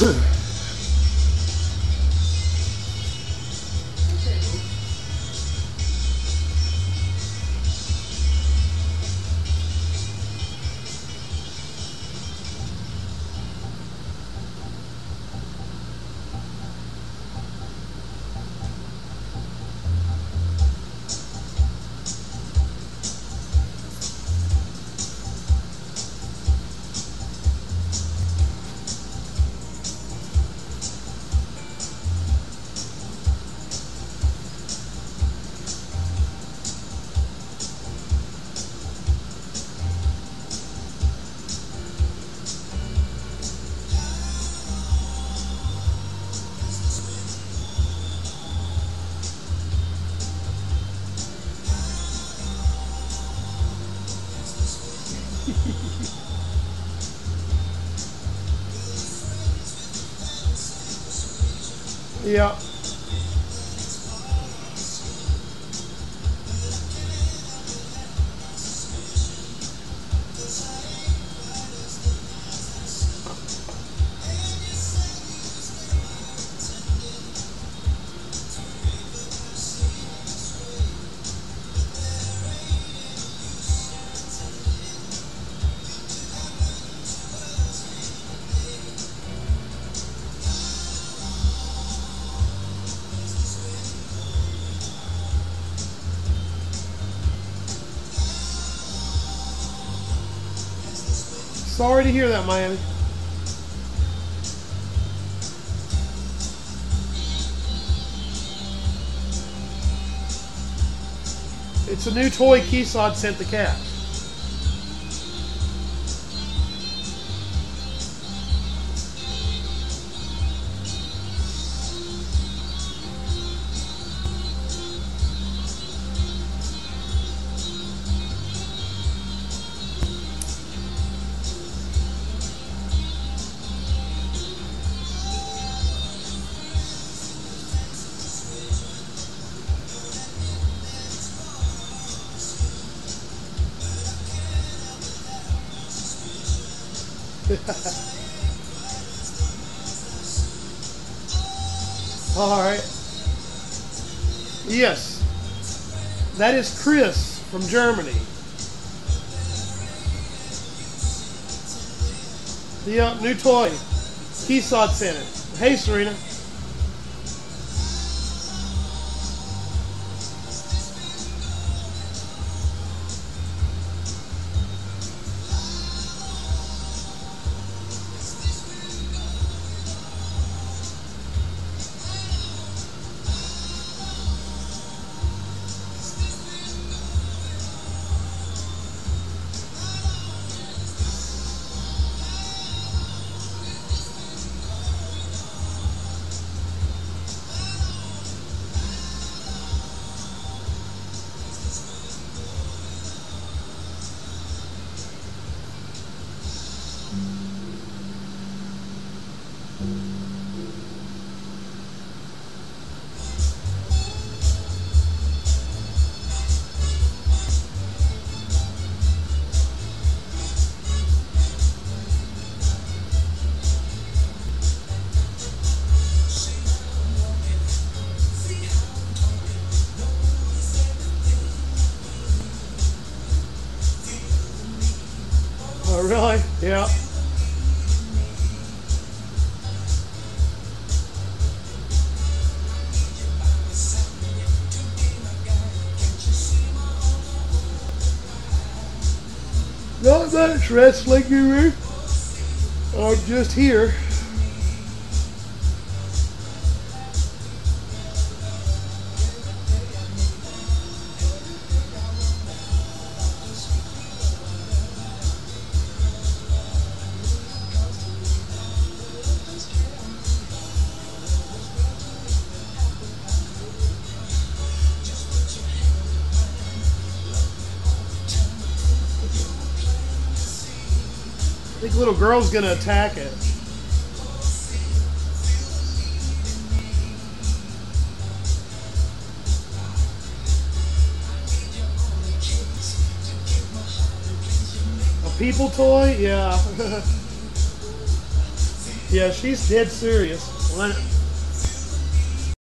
Yeah. Sorry to hear that, Miami. It's a new toy Keysod sent the cat. All right. Yes. That is Chris from Germany. Yep, new toy. Keysod sent it. Hey, Serena. Oh, really? Yeah. Not much, Wrestling Guru. I'm just here. I think little girl's gonna attack it. A people toy? Yeah. Yeah, she's dead serious.